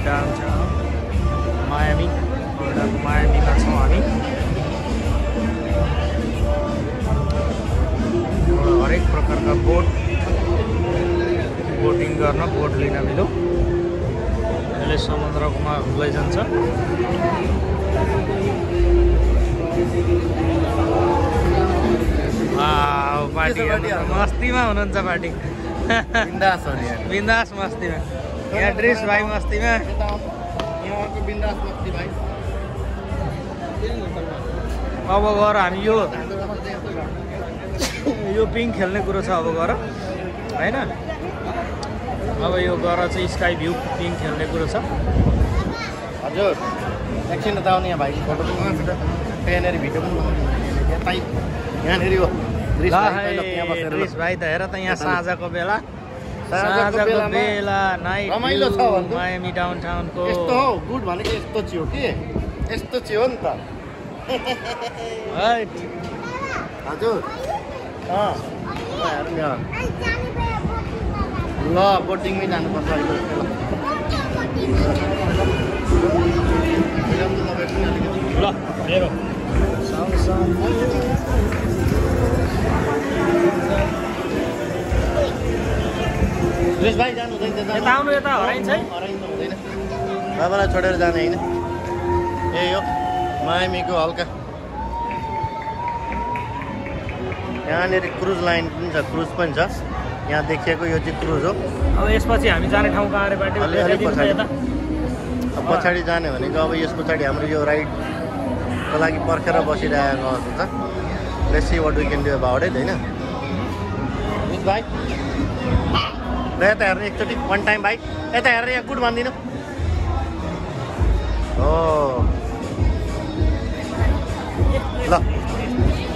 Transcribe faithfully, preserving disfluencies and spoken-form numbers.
Downtown Miami फ्लोरिडाको मायामीमा छौँ हामी। हरेक प्रकारका बोट बोटिङ गर्न बोट लिन मिलो यसले समुद्रमा लैजान्छ। पार्टी मस्तीमा हुनुहुन्छ पार्टी बिन्दास मस्तीमा। यहाँ ड्रेस भाइ मस्तीमा अब गएर हामी यो यो पिङ खेल्ने कुरो छ अब गएर होइन। अब यो गएर चाहिँ स्काई भ्यू पिङ खेल्ने कुरो छ। हजुर एकछिन त आउने भाइ फोटो यहाँनिर भिडियो पनि यहाँनिर हो ड्रेस भाइ त हेर त यहाँ साँझको बेला साँझको बेला नाइट रमाइलो छ मायामी डाउनटाउनको। यस्तो हो गुड भनेको यस्तो चाहिँ हो कि यस्तो चाहिँ हो नि त हजुर। ल बोटिङमै जानुपर्छ ल मेरो सुरेश भाइ जानु हुँदैन यता आउनु यता हराइन्छ है हराइन्छ हुँदैन बाबालाई छोडेर जाने होइन। ए हो मायामीको हल्का यहाँनिर क्रुज लाइन पनि छ क्रुज पनि छ यहाँ देखिएको यो चाहिँ क्रुज हो। अब यसपछि हामी जाने ठाउँ कहाँ अरे बाटो अलिअलि पछाडि अब पछाडि जाने भनेको अब यस पछाडि हाम्रो यो राइडको लागि पर्खेर बसिरहेको हुन्छ। Let's see what we can do about it होइन। मिस भाइ ल यता हेर्नु एकचोटि वान टाइम भाइ यता हेरेर यहाँ गुड भनिदिनु हो ल।